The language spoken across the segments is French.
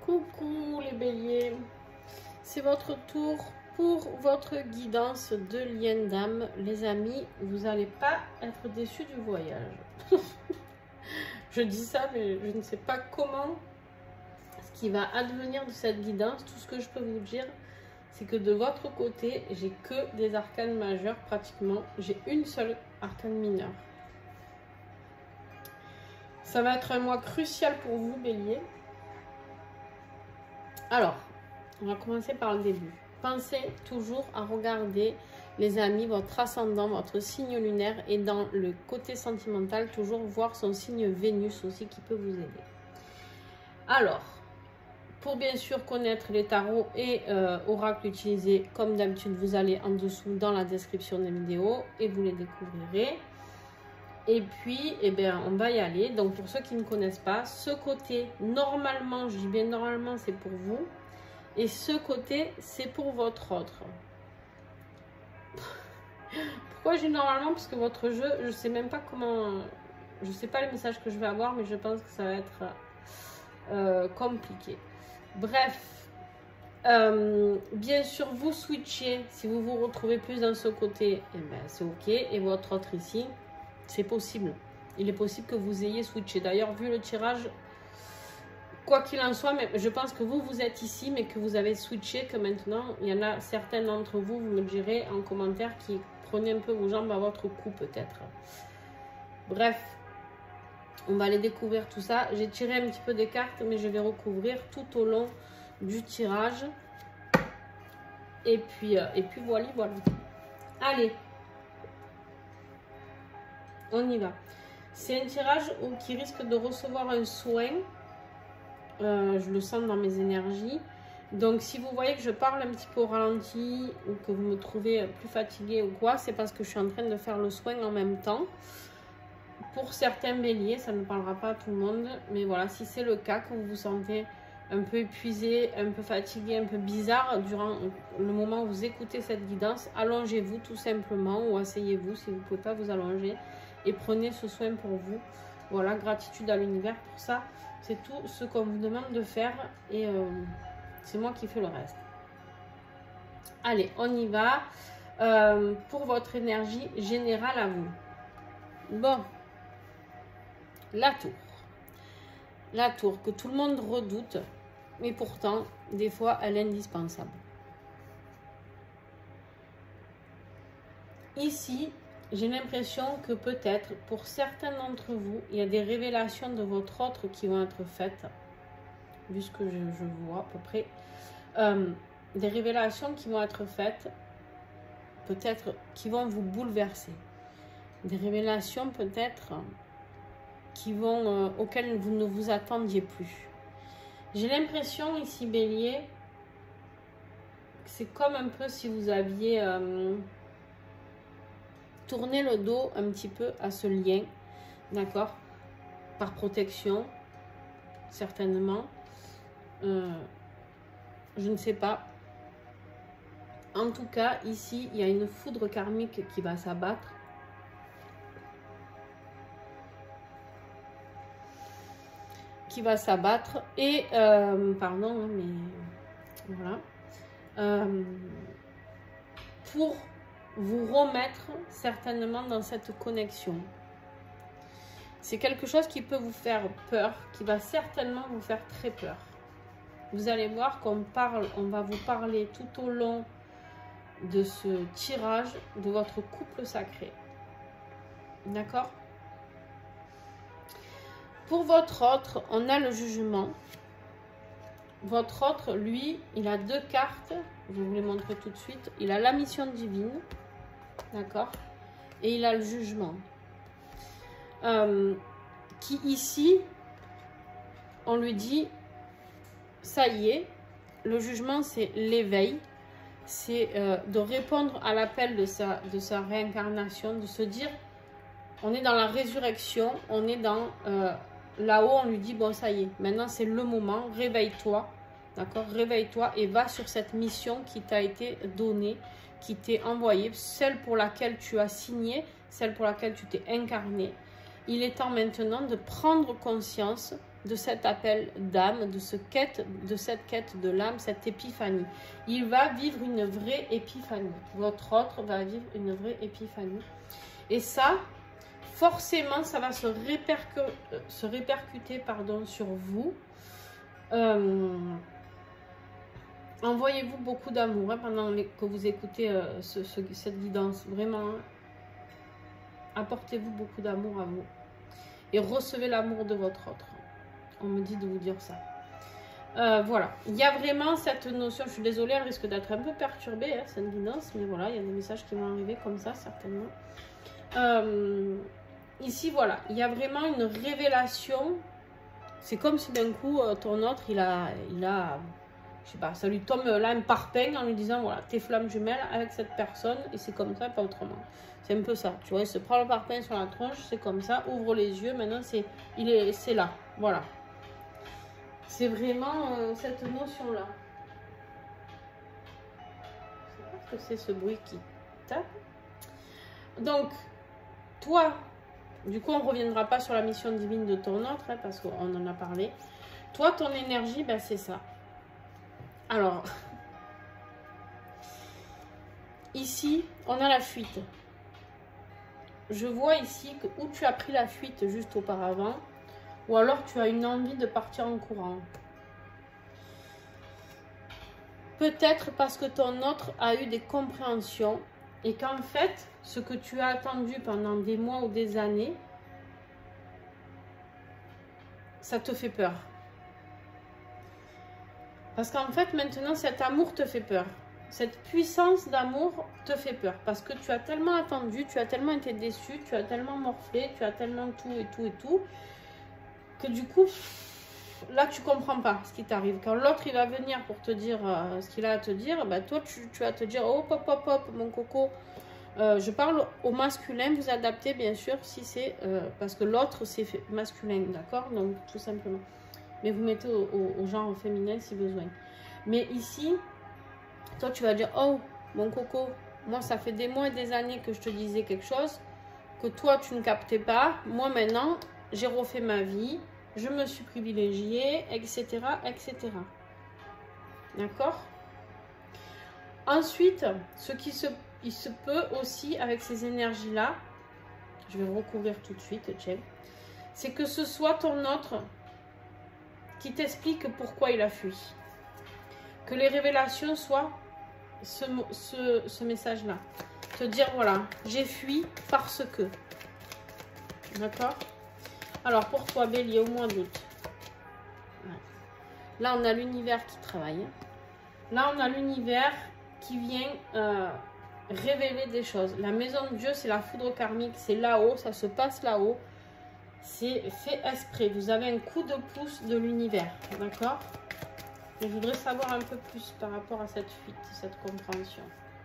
Coucou les béliers, c'est votre tour pour votre guidance de lien d'âme. Les amis, vous n'allez pas être déçus du voyage. Je dis ça, mais je ne sais pas comment, ce qui va advenir de cette guidance. Tout ce que je peux vous dire, c'est que de votre côté, j'ai que des arcanes majeures pratiquement. J'ai une seule arcane mineure. Ça va être un mois crucial pour vous, bélier. Alors, on va commencer par le début. Pensez toujours à regarder, les amis, votre ascendant, votre signe lunaire, et dans le côté sentimental, toujours voir son signe Vénus aussi qui peut vous aider. Alors, pour bien sûr connaître les tarots et oracles utilisés, comme d'habitude, vous allez en dessous dans la description des vidéos et vous les découvrirez. Et puis, eh bien, on va y aller. Donc, pour ceux qui ne connaissent pas, ce côté, normalement, je dis bien normalement, c'est pour vous. Et ce côté, c'est pour votre autre. Pourquoi je dis normalement? Parce que votre jeu, je ne sais même pas comment... Je ne sais pas les messages que je vais avoir, mais je pense que ça va être compliqué. Bref, bien sûr, vous switchez. Si vous vous retrouvez plus dans ce côté, eh ben, c'est OK. Et votre autre ici... C'est possible. Il est possible que vous ayez switché. D'ailleurs, vu le tirage, quoi qu'il en soit, mais je pense que vous êtes ici, mais que vous avez switché, que maintenant, il y en a certains d'entre vous, vous me direz en commentaire, qui prenaient un peu vos jambes à votre cou, peut-être. Bref, on va aller découvrir tout ça. J'ai tiré un petit peu des cartes, mais je vais recouvrir tout au long du tirage. Et puis voilà, voilà. Allez. On y va. C'est un tirage qui risque de recevoir un soin. Je le sens dans mes énergies. Donc, si vous voyez que je parle un petit peu au ralenti ou que vous me trouvez plus fatigué ou quoi, c'est parce que je suis en train de faire le soin en même temps. Pour certains béliers, ça ne parlera pas à tout le monde. Mais voilà, si c'est le cas, que vous vous sentez un peu épuisé, un peu fatigué, un peu bizarre durant le moment où vous écoutez cette guidance, allongez-vous tout simplement ou asseyez-vous si vous ne pouvez pas vous allonger. Et prenez ce soin pour vous. Voilà, gratitude à l'univers pour ça. C'est tout ce qu'on vous demande de faire. Et c'est moi qui fais le reste. Allez, on y va. Pour votre énergie générale à vous. Bon. La tour. La tour que tout le monde redoute. Mais pourtant, des fois, elle est indispensable. Ici... J'ai l'impression que peut-être, pour certains d'entre vous, il y a des révélations de votre autre qui vont être faites, vu ce que je vois à peu près. Des révélations qui vont être faites, peut-être qui vont vous bouleverser. Des révélations peut-être qui vont auxquelles vous ne vous attendiez plus. J'ai l'impression ici, bélier, que c'est comme un peu si vous aviez... tournez le dos un petit peu à ce lien, d'accord? Par protection, certainement. Je ne sais pas. En tout cas, ici, il y a une foudre karmique qui va s'abattre. Qui va s'abattre. Et, pardon, mais voilà. Pour vous remettre certainement dans cette connexion. C'est quelque chose qui peut vous faire peur, qui va certainement vous faire très peur. Vous allez voir qu'on va vous parler tout au long de ce tirage de votre couple sacré. D'accord? Pour votre autre, on a le jugement. Votre autre, lui, il a deux cartes. Je vais vous les montrer tout de suite. Il a la mission divine. D'accord? Et il a le jugement. Qui ici, on lui dit, ça y est, le jugement c'est l'éveil. C'est de répondre à l'appel de sa réincarnation, de se dire, on est dans la résurrection, on est dans là-haut, on lui dit, bon ça y est, maintenant c'est le moment, réveille-toi. D'accord? Réveille-toi et va sur cette mission qui t'a été donnée, qui t'est envoyée, celle pour laquelle tu as signé, celle pour laquelle tu t'es incarné. Il est temps maintenant de prendre conscience de cet appel d'âme, de cette quête de l'âme, cette épiphanie. Il va vivre une vraie épiphanie. Votre autre va vivre une vraie épiphanie. Et ça, forcément, ça va se répercuter pardon, sur vous. Envoyez-vous beaucoup d'amour hein, pendant que vous écoutez cette guidance. Vraiment, hein. Apportez-vous beaucoup d'amour à vous. Et recevez l'amour de votre autre. On me dit de vous dire ça. Voilà. Il y a vraiment cette notion. Je suis désolée, elle risque d'être un peu perturbée, hein, cette guidance. Mais voilà, il y a des messages qui vont arriver comme ça, certainement. Ici, voilà. Il y a vraiment une révélation. C'est comme si d'un coup, ton autre, il a je sais pas, ça lui tombe là un parpaing en lui disant, voilà, tes flammes jumelles avec cette personne. Et c'est comme ça, pas autrement. C'est un peu ça. Tu vois, il se prend le parpaing sur la tronche, c'est comme ça. Ouvre les yeux. Maintenant, c'est là. Voilà. C'est vraiment cette notion-là. Je sais pas ce que c'est ce bruit qui tape. Donc, toi, du coup, on ne reviendra pas sur la mission divine de ton autre, hein, parce qu'on en a parlé. Toi, ton énergie, ben, c'est ça. Alors, ici, on a la fuite. Je vois ici que où tu as pris la fuite juste auparavant, ou alors tu as une envie de partir en courant. Peut-être parce que ton autre a eu des compréhensions et qu'en fait, ce que tu as attendu pendant des mois ou des années, ça te fait peur. Parce qu'en fait, maintenant, cet amour te fait peur. Cette puissance d'amour te fait peur. Parce que tu as tellement attendu, tu as tellement été déçu, tu as tellement morflé, tu as tellement tout et tout et tout, que du coup, là, tu comprends pas ce qui t'arrive. Quand l'autre, il va venir pour te dire ce qu'il a à te dire, bah, toi, tu vas te dire, oh, hop, hop, hop, mon coco. Je parle au masculin, vous adaptez, bien sûr, si c'est... parce que l'autre, c'est masculin, d'accord? Donc, tout simplement. Mais vous mettez au genre féminin si besoin. Mais ici, toi, tu vas dire, oh, mon coco, moi, ça fait des mois et des années que je te disais quelque chose, que toi, tu ne captais pas. Moi, maintenant, j'ai refait ma vie, je me suis privilégiée, etc., etc. D'accord? Ensuite, il se peut aussi, avec ces énergies-là, je vais recouvrir tout de suite, c'est que ce soit ton autre qui t'explique pourquoi il a fui. Que les révélations soient ce message-là. Te dire, voilà, j'ai fui parce que. D'accord? Alors, pour toi, Bélier, au mois d'août. Ouais. Là, on a l'univers qui travaille. Là, on a l'univers qui vient révéler des choses. La maison de Dieu, c'est la foudre karmique. C'est là-haut, ça se passe là-haut. C'est fait exprès. Vous avez un coup de pouce de l'univers. D'accord? Je voudrais savoir un peu plus par rapport à cette fuite, cette compréhension.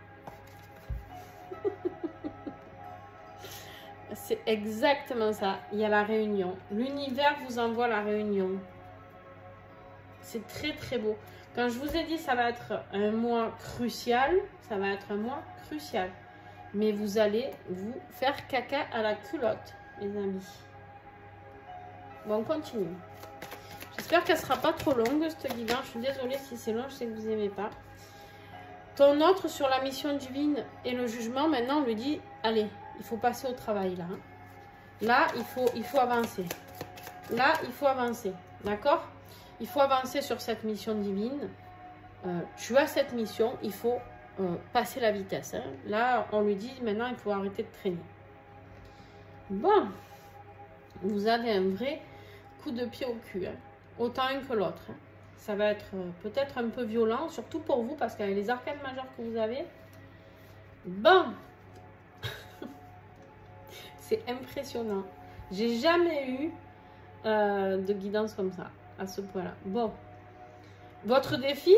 C'est exactement ça. Il y a la réunion. L'univers vous envoie la réunion. C'est très très beau. Quand je vous ai dit ça va être un mois crucial, ça va être un mois crucial. Mais vous allez vous faire caca à la culotte, mes amis. Bon, on continue. J'espère qu'elle ne sera pas trop longue, cette guidance. Je suis désolée si c'est long, je sais que vous n'aimez pas. Ton autre sur la mission divine et le jugement, maintenant on lui dit, allez, il faut passer au travail là. Hein. Là, il faut avancer. Là, il faut avancer. D'accord? Il faut avancer sur cette mission divine. Tu as cette mission, il faut passer la vitesse. Hein. Là, on lui dit, maintenant, il faut arrêter de traîner. Bon, vous avez un vrai coup de pied au cul. Hein. Autant un que l'autre. Hein. Ça va être peut-être un peu violent, surtout pour vous, parce qu'avec les arcanes majeures que vous avez. Bon. C'est impressionnant. J'ai jamais eu de guidance comme ça, à ce point-là. Bon. Votre défi,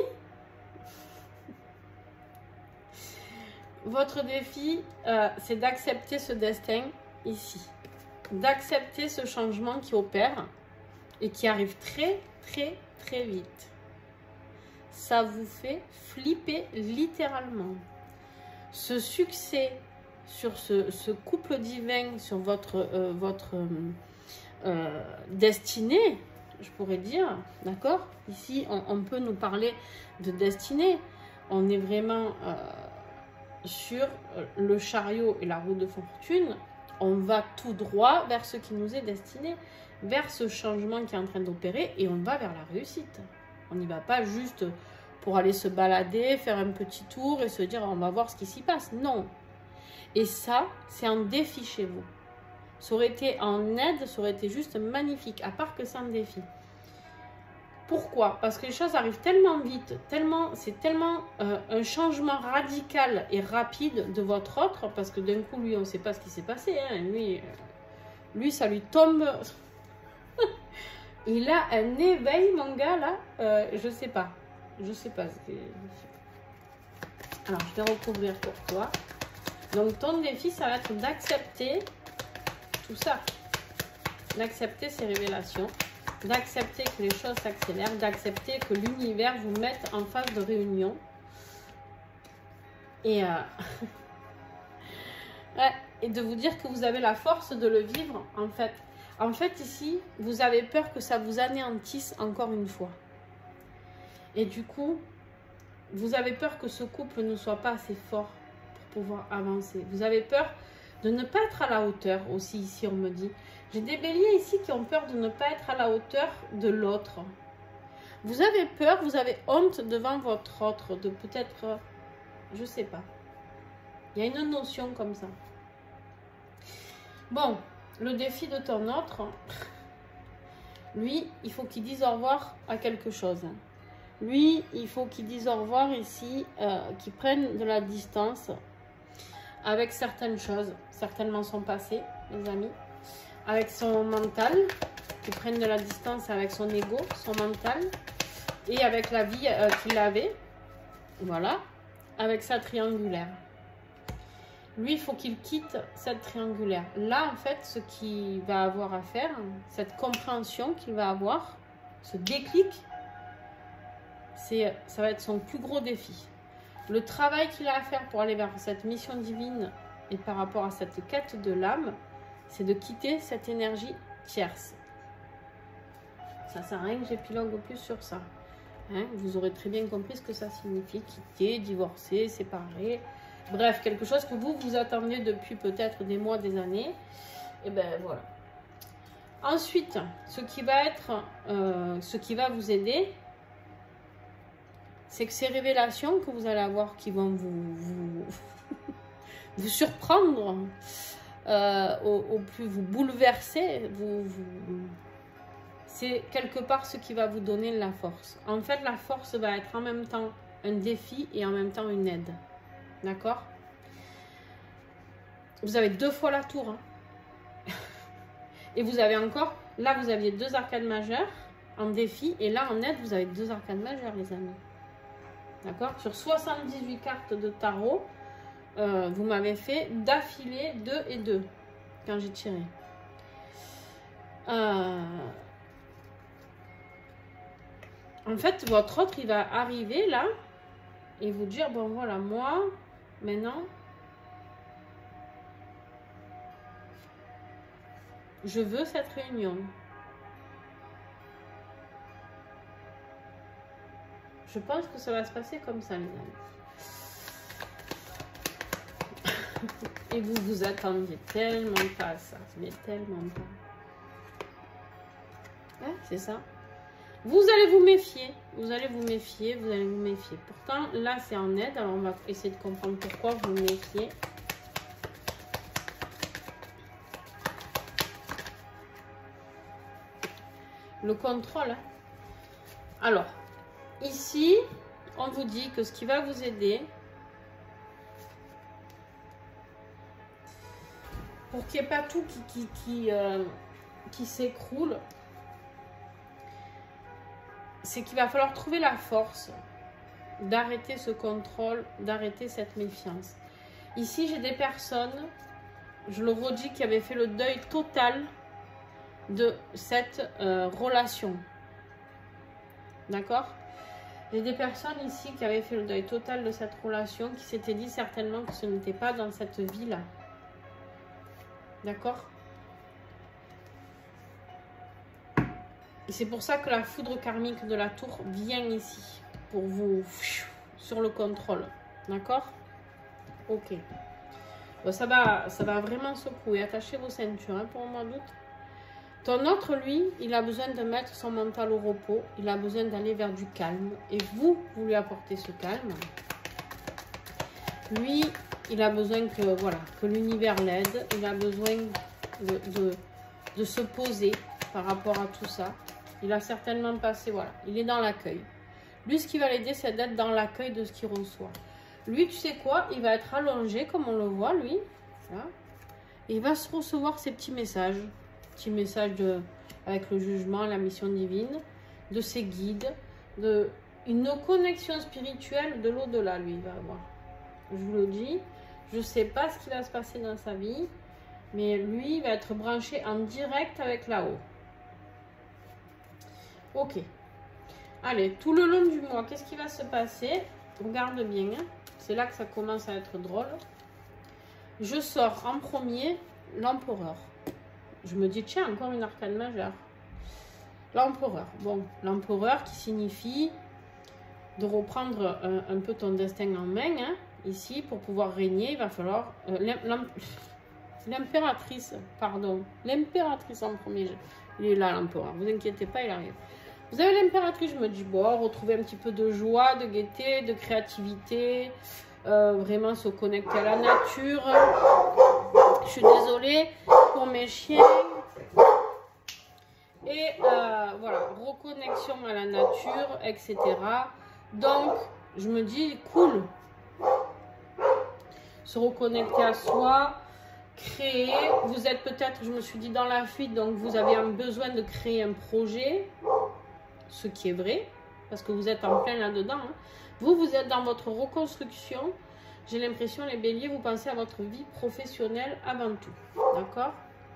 c'est d'accepter ce destin ici. D'accepter ce changement qui opère et qui arrive très, très, très vite. Ça vous fait flipper littéralement. Ce succès sur ce couple divin, sur votre destinée, je pourrais dire, d'accord? Ici, on peut nous parler de destinée. On est vraiment sur le chariot et la roue de fortune. On va tout droit vers ce qui nous est destiné, vers ce changement qui est en train d'opérer et on va vers la réussite. On n'y va pas juste pour aller se balader, faire un petit tour et se dire on va voir ce qui s'y passe. Non. Et ça, c'est un défi chez vous. Ça aurait été en aide, ça aurait été juste magnifique, à part que c'est un défi. Pourquoi? Parce que les choses arrivent tellement vite, c'est tellement un changement radical et rapide de votre autre, parce que d'un coup, lui, on ne sait pas ce qui s'est passé. Hein. Lui, ça lui tombe. Il a un éveil, mon gars, là. Je sais pas. Je sais pas. Alors, je vais recouvrir pour toi. Donc, ton défi, ça va être d'accepter tout ça. D'accepter ces révélations. D'accepter que les choses s'accélèrent, d'accepter que l'univers vous mette en phase de réunion. Et, ouais, et de vous dire que vous avez la force de le vivre, en fait. En fait, ici, vous avez peur que ça vous anéantisse encore une fois. Et du coup, vous avez peur que ce couple ne soit pas assez fort pour pouvoir avancer. Vous avez peur de ne pas être à la hauteur aussi, ici, on me dit. J'ai des béliers ici qui ont peur de ne pas être à la hauteur de l'autre. Vous avez peur, vous avez honte devant votre autre, de peut-être, je sais pas. Il y a une notion comme ça. Bon, le défi de ton autre, lui, il faut qu'il dise au revoir à quelque chose. Lui, il faut qu'il dise au revoir ici, qu'il prenne de la distance avec certaines choses, certainement son passé, mes amis. Avec son mental, qu'il prenne de la distance avec son ego, son mental, et avec la vie qu'il avait, voilà, avec sa triangulaire. Lui, il faut qu'il quitte cette triangulaire. Là, en fait, ce qu'il va avoir à faire, cette compréhension qu'il va avoir, ce déclic, ça va être son plus gros défi. Le travail qu'il a à faire pour aller vers cette mission divine et par rapport à cette quête de l'âme, c'est de quitter cette énergie tierce. Ça sert à rien que j'épilogue plus sur ça. Hein, vous aurez très bien compris ce que ça signifie, quitter, divorcer, séparer. Bref, quelque chose que vous attendez depuis peut-être des mois, des années. Et ben voilà. Ensuite, ce qui va vous aider, c'est que ces révélations que vous allez avoir qui vont vous surprendre, au plus vous bouleverser, c'est quelque part ce qui va vous donner la force. En fait, la force va être en même temps un défi et en même temps une aide. D'accord? Vous avez 2 fois la tour. Hein. Et vous avez encore, là vous aviez 2 arcades majeures en défi. Et là en aide, vous avez 2 arcades majeures, les amis. D'accord? Sur 78 cartes de tarot, vous m'avez fait d'affilée 2 et 2 quand j'ai tiré. En fait, votre autre, il va arriver là et vous dire, bon voilà, moi, maintenant, je veux cette réunion. Je pense que ça va se passer comme ça, les amis. Et vous vous attendiez tellement pas à ça, mais tellement pas. Ouais, c'est ça. Vous allez vous méfier, vous allez vous méfier, vous allez vous méfier. Pourtant, là, c'est en aide. Alors, on va essayer de comprendre pourquoi vous vous méfiez. Le contrôle. Hein. Alors, ici, on vous dit que ce qui va vous aider, pour qu'il n'y ait pas tout qui s'écroule, c'est qu'il va falloir trouver la force d'arrêter ce contrôle, d'arrêter cette méfiance. Ici, j'ai des personnes, je le redis, qui avaient fait le deuil total de cette relation. D'accord? J'ai des personnes ici qui avaient fait le deuil total de cette relation, qui s'étaient dit certainement que ce n'était pas dans cette vie-là. D'accord? Et c'est pour ça que la foudre karmique de la tour vient ici, pour vous, sur le contrôle. D'accord? Ok. Bon, ça va vraiment secouer. Attachez vos ceintures hein, pour le mois d'août. Ton autre, lui, il a besoin de mettre son mental au repos. Il a besoin d'aller vers du calme. Et vous lui apportez ce calme. Lui, il a besoin que, voilà, que l'univers l'aide. Il a besoin de se poser par rapport à tout ça. Il a certainement passé, voilà, il est dans l'accueil. Lui, ce qui va l'aider, c'est d'être dans l'accueil de ce qu'il reçoit. Lui, tu sais quoi? Il va être allongé, comme on le voit, lui. Là. Et il va se recevoir ces petits messages. Petits messages avec le jugement, la mission divine, de ses guides, de une connexion spirituelle de l'au-delà, lui, il va avoir. Je vous le dis, je ne sais pas ce qui va se passer dans sa vie, mais lui, il va être branché en direct avec là-haut. Ok. Allez, tout le long du mois, qu'est-ce qui va se passer? Regarde bien, hein. C'est là que ça commence à être drôle. Je sors en premier l'empereur. Je me dis, tiens, encore une arcane majeure. L'empereur. Bon, l'empereur qui signifie de reprendre un peu ton destin en main. Hein. Ici, pour pouvoir régner, il va falloir... l'impératrice, pardon. L'impératrice en premier. Il est là, l'empereur. Ne vous inquiétez pas, il arrive. Vous avez l'impératrice, je me dis, bon, retrouver un petit peu de joie, de gaieté, de créativité. Vraiment se connecter à la nature. Je suis désolée pour mes chiens. Et voilà, reconnexion à la nature, etc. Donc, je me dis, cool. Se reconnecter à soi, créer. Vous êtes peut-être, je me suis dit, dans la fuite, donc vous avez un besoin de créer un projet. Ce qui est vrai, parce que vous êtes en plein là-dedans. Hein. Vous êtes dans votre reconstruction. J'ai l'impression, les béliers, vous pensez à votre vie professionnelle avant tout. D'accord?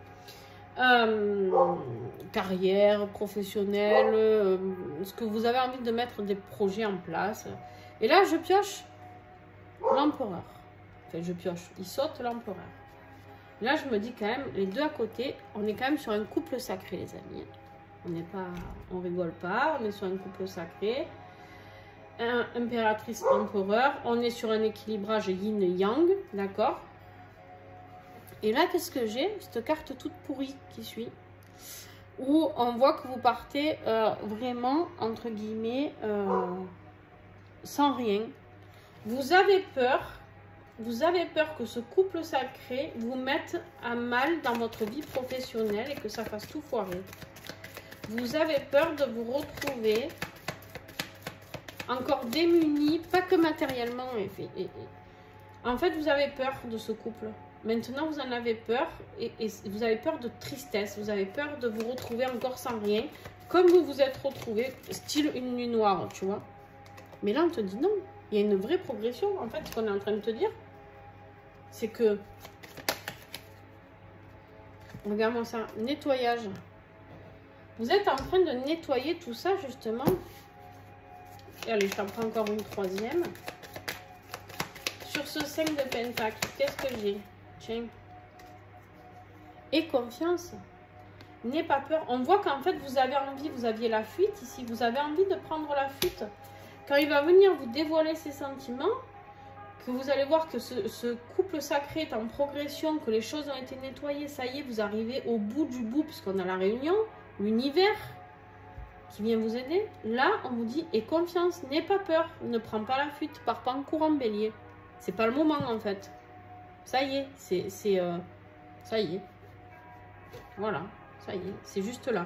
Carrière, professionnelle, ce que vous avez envie de mettre des projets en place. Et là, je pioche l'empereur. Enfin, je pioche. Il saute l'empereur. Là, je me dis quand même, les deux à côté, on est quand même sur un couple sacré, les amis. On rigole pas, on est sur un couple sacré. Impératrice, empereur. On est sur un équilibrage yin-yang, d'accord? Et là, qu'est-ce que j'ai? Cette carte toute pourrie qui suit. Où on voit que vous partez vraiment, entre guillemets, sans rien. Vous avez peur que ce couple sacré vous mette à mal dans votre vie professionnelle et que ça fasse tout foirer. Vous avez peur de vous retrouver encore démunis, pas que matériellement. En fait, vous avez peur de ce couple. Maintenant, vous en avez peur et vous avez peur de tristesse. Vous avez peur de vous retrouver encore sans rien, comme vous vous êtes retrouvé, style une nuit noire, tu vois. Mais là, on te dit non. Il y a une vraie progression. En fait, ce qu'on est en train de te dire, c'est que... Regarde-moi ça. Nettoyage. Vous êtes en train de nettoyer tout ça, justement. Et allez, je t'en prends encore une troisième. Sur ce 5 de pentacle, qu'est-ce que j'ai? Tiens. Et confiance. N'aie pas peur. On voit qu'en fait, vous avez envie, vous aviez la fuite ici. Vous avez envie de prendre la fuite. Quand il va venir vous dévoiler ses sentiments, que vous allez voir que ce couple sacré est en progression, que les choses ont été nettoyées, ça y est, vous arrivez au bout du bout, puisqu'on a la réunion, l'univers qui vient vous aider. Là, on vous dit, aie confiance, n'aie pas peur, ne prends pas la fuite, pars pas en courant bélier. C'est pas le moment en fait. Ça y est, ça y est. Voilà, ça y est, c'est juste là.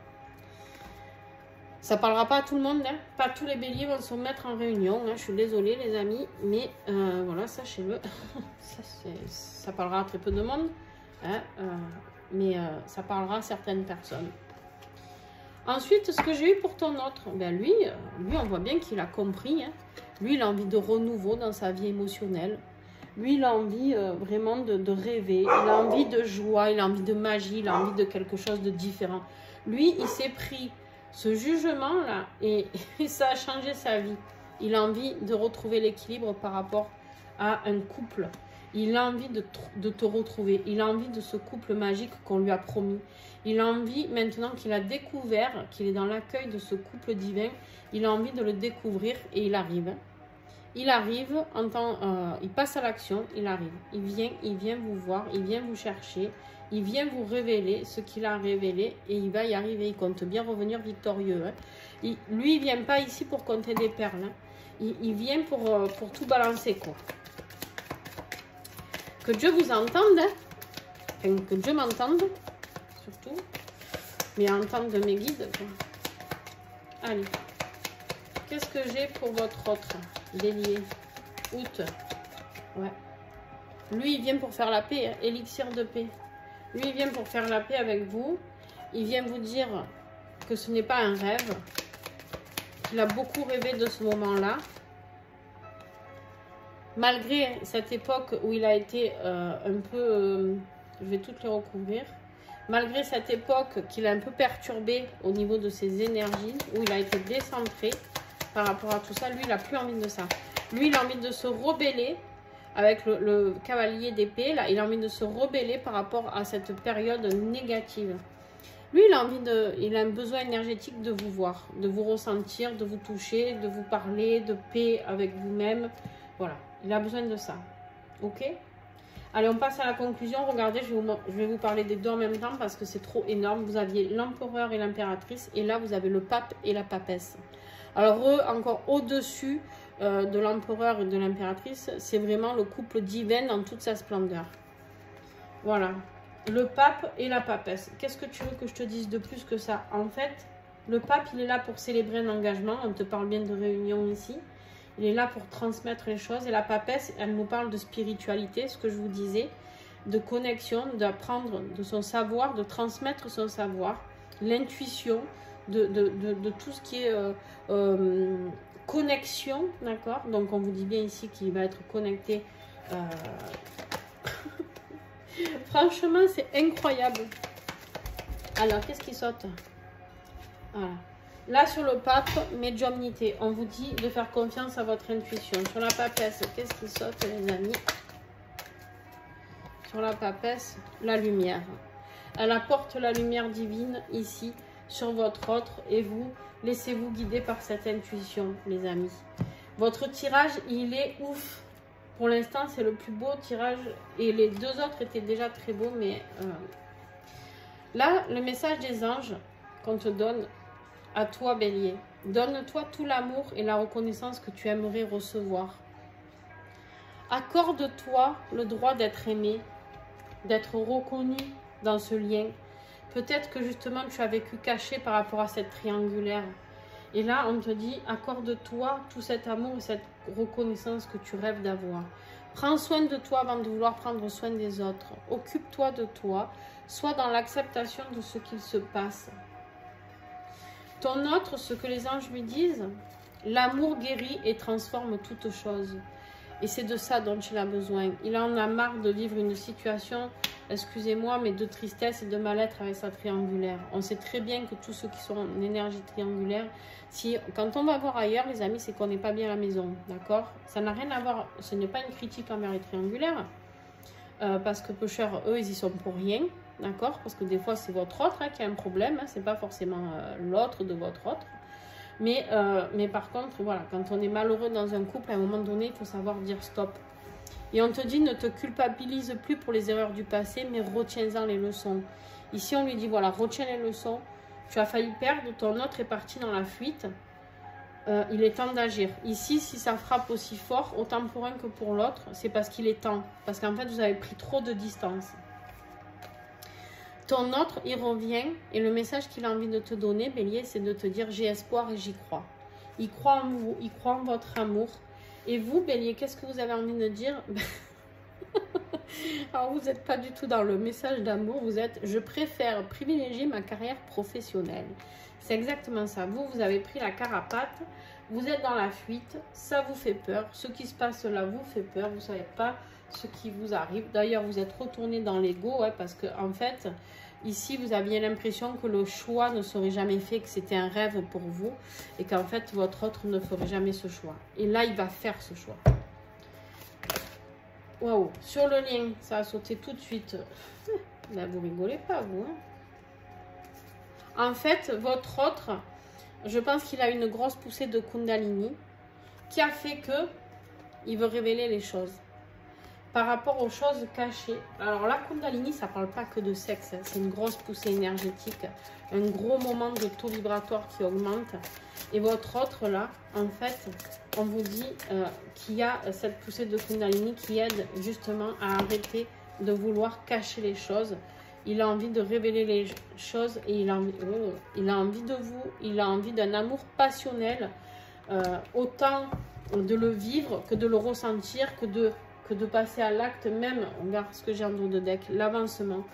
Ça parlera pas à tout le monde, hein. Pas tous les béliers vont se mettre en réunion, hein. Je suis désolée les amis, mais voilà, sachez-le. ça parlera à très peu de monde, hein. Mais ça parlera à certaines personnes. Ensuite, ce que j'ai eu pour ton autre, ben lui, on voit bien qu'il a compris, hein. Lui, il a envie de renouveau dans sa vie émotionnelle. Lui, il a envie vraiment de rêver, il a envie de joie, il a envie de magie, il a envie de quelque chose de différent. Lui, il s'est pris ce jugement-là et ça a changé sa vie. Il a envie de retrouver l'équilibre par rapport à un couple. Il a envie de te retrouver. Il a envie de ce couple magique qu'on lui a promis. Il a envie, maintenant qu'il a découvert, qu'il est dans l'accueil de ce couple divin, il a envie de le découvrir et il arrive. Il arrive, il passe à l'action, il arrive. Il vient vous voir, il vient vous chercher, il vient vous révéler ce qu'il a révélé et il va y arriver. Il compte bien revenir victorieux. Lui, il ne vient pas ici pour compter des perles. Il vient pour tout balancer, quoi. Que Dieu vous entende, enfin, que Dieu m'entende, surtout, mais entende mes guides, quoi. Allez, qu'est-ce que j'ai pour votre autre Bélier, août, ouais. Lui, il vient pour faire la paix, hein, élixir de paix. Lui, il vient pour faire la paix avec vous. Il vient vous dire que ce n'est pas un rêve, qu'il a beaucoup rêvé de ce moment-là. Malgré cette époque où il a été un peu, je vais toutes les recouvrir, malgré cette époque qu'il a un peu perturbé au niveau de ses énergies, où il a été décentré par rapport à tout ça, lui, il n'a plus envie de ça. Lui, il a envie de se rebeller avec le cavalier d'épée, là, il a envie de se rebeller par rapport à cette période négative. Lui, il a un besoin énergétique de vous voir, de vous ressentir, de vous toucher, de vous parler, de paix avec vous-même. Voilà, il a besoin de ça. Ok? Allez, on passe à la conclusion. Regardez, je vais vous parler des deux en même temps parce que c'est trop énorme. Vous aviez l'empereur et l'impératrice et là, vous avez le pape et la papesse. Alors, eux, encore au-dessus de l'empereur et de l'impératrice, c'est vraiment le couple divin dans toute sa splendeur. Voilà. Le pape et la papesse. Qu'est-ce que tu veux que je te dise de plus que ça? En fait, le pape, il est là pour célébrer un engagement. On te parle bien de réunion ici. Il est là pour transmettre les choses. Et la papesse, elle nous parle de spiritualité, ce que je vous disais, de connexion, d'apprendre de son savoir, de transmettre son savoir, l'intuition, de tout ce qui est connexion, d'accord? Donc, on vous dit bien ici qu'il va être connecté. Franchement, c'est incroyable. Alors, qu'est-ce qui saute? Voilà. Là, sur le pape, médiumnité. On vous dit de faire confiance à votre intuition. Sur la papesse, qu'est-ce qui saute, les amis? Sur la papesse, la lumière. Elle apporte la lumière divine ici, sur votre autre. Et vous, laissez-vous guider par cette intuition, les amis. Votre tirage, il est ouf. Pour l'instant, c'est le plus beau tirage. Et les deux autres étaient déjà très beaux. Mais là, le message des anges qu'on te donne à toi, Bélier. Donne-toi tout l'amour et la reconnaissance que tu aimerais recevoir. Accorde-toi le droit d'être aimé, d'être reconnu dans ce lien. Peut-être que justement, tu as vécu caché par rapport à cette triangulaire. Et là, on te dit, accorde-toi tout cet amour et cette reconnaissance que tu rêves d'avoir. Prends soin de toi avant de vouloir prendre soin des autres. Occupe-toi de toi. Sois dans l'acceptation de ce qu'il se passe. Ton autre, ce que les anges lui disent, l'amour guérit et transforme toute chose. Et c'est de ça dont il a besoin. Il en a marre de vivre une situation, excusez-moi, mais de tristesse et de mal-être avec sa triangulaire. On sait très bien que tous ceux qui sont en énergie triangulaire, quand on va voir ailleurs, les amis, c'est qu'on n'est pas bien à la maison, d'accord? Ça n'a rien à voir, ce n'est pas une critique envers les triangulaires, parce que peu cher, eux, ils y sont pour rien, d'accord? Parce que des fois, c'est votre autre qui a un problème, c'est pas forcément l'autre de votre autre. Mais par contre, voilà, quand on est malheureux dans un couple, à un moment donné, il faut savoir dire stop. Et on te dit, ne te culpabilise plus pour les erreurs du passé, mais retiens-en les leçons. Ici, on lui dit, voilà, retiens les leçons. Tu as failli perdre, ton autre est parti dans la fuite. Il est temps d'agir. Ici, si ça frappe aussi fort, autant pour un que pour l'autre, c'est parce qu'il est temps. Parce qu'en fait, vous avez pris trop de distance. Ton autre, il revient et le message qu'il a envie de te donner, Bélier, c'est de te dire j'ai espoir et j'y crois. Il croit en vous, il croit en votre amour. Et vous, Bélier, qu'est-ce que vous avez envie de dire? Alors, vous n'êtes pas du tout dans le message d'amour, vous êtes je préfère privilégier ma carrière professionnelle. C'est exactement ça. Vous avez pris la carapate, vous êtes dans la fuite, ça vous fait peur. Ce qui se passe là vous fait peur, vous ne savez pas ce qui vous arrive. D'ailleurs, vous êtes retourné dans l'ego, parce que en fait, ici, vous aviez l'impression que le choix ne serait jamais fait, que c'était un rêve pour vous, et qu'en fait, votre autre ne ferait jamais ce choix. Et là, il va faire ce choix. Waouh, sur le lien, ça a sauté tout de suite. Là, vous rigolez pas, vous. Hein. En fait, votre autre, je pense qu'il a une grosse poussée de Kundalini qui a fait que il veut révéler les choses. Par rapport aux choses cachées. Alors la Kundalini, ça ne parle pas que de sexe. C'est une grosse poussée énergétique. Un gros moment de taux vibratoire qui augmente. Et votre autre là, en fait, on vous dit qu'il y a cette poussée de Kundalini qui aide justement à arrêter de vouloir cacher les choses. Il a envie de révéler les choses et il a envie de vous. Il a envie d'un amour passionnel. Autant de le vivre que de le ressentir, que de passer à l'acte même. Regarde ce que j'ai en dos de deck, l'avancement.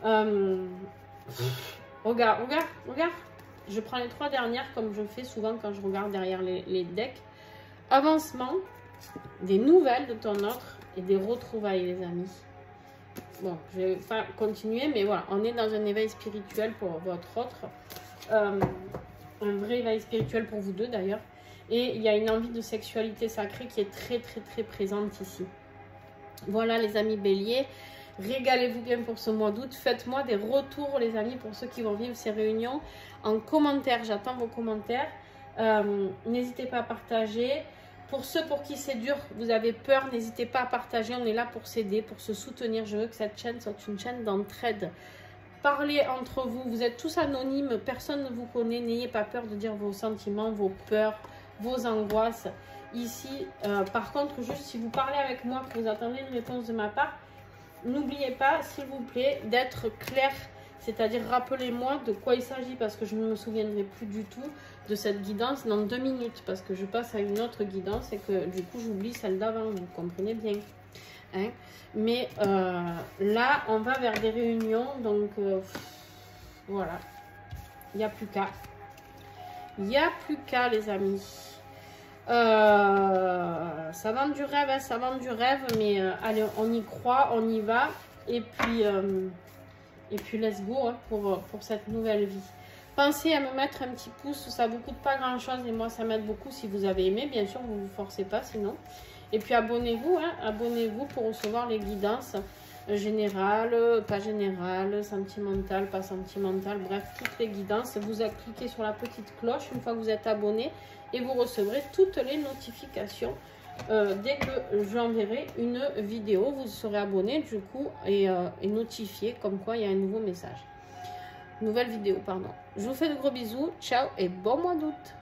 Regarde. Je prends les 3 dernières comme je fais souvent quand je regarde derrière les decks. Avancement, des nouvelles de ton autre et des retrouvailles, les amis. Bon, je vais pas continuer, mais voilà, on est dans un éveil spirituel pour votre autre. Un vrai éveil spirituel pour vous deux d'ailleurs. Et il y a une envie de sexualité sacrée qui est très présente ici. Voilà les amis béliers, régalez-vous bien pour ce mois d'août. Faites-moi des retours les amis pour ceux qui vont vivre ces réunions en commentaire. J'attends vos commentaires. N'hésitez pas à partager. Pour ceux pour qui c'est dur, vous avez peur, n'hésitez pas à partager. On est là pour s'aider, pour se soutenir. Je veux que cette chaîne soit une chaîne d'entraide. Parlez entre vous. Vous êtes tous anonymes. Personne ne vous connaît. N'ayez pas peur de dire vos sentiments, vos peurs, vos angoisses. Ici, par contre, juste si vous parlez avec moi, que vous attendez une réponse de ma part, n'oubliez pas, s'il vous plaît, d'être clair. C'est-à-dire, rappelez-moi de quoi il s'agit, parce que je ne me souviendrai plus du tout de cette guidance dans 2 minutes, parce que je passe à une autre guidance et que du coup, j'oublie celle d'avant, vous comprenez bien. Hein? Mais là, on va vers des réunions, donc voilà, il n'y a plus qu'à. Il n'y a plus qu'à, les amis. Ça vend du rêve, hein, ça vend du rêve, mais allez, on y croit, on y va, et puis let's go hein, pour cette nouvelle vie. Pensez à me mettre un petit pouce, ça vous coûte pas grand chose et moi ça m'aide beaucoup si vous avez aimé, bien sûr vous ne vous forcez pas sinon. Et puis abonnez-vous, hein, abonnez-vous pour recevoir les guidances générales, pas générales, sentimentales, pas sentimentales, bref toutes les guidances. Vous cliquez sur la petite cloche une fois que vous êtes abonné. Et vous recevrez toutes les notifications dès que j'enverrai une vidéo. Vous serez abonné du coup et notifié comme quoi il y a un nouveau message. Nouvelle vidéo, pardon. Je vous fais de gros bisous. Ciao et bon mois d'août.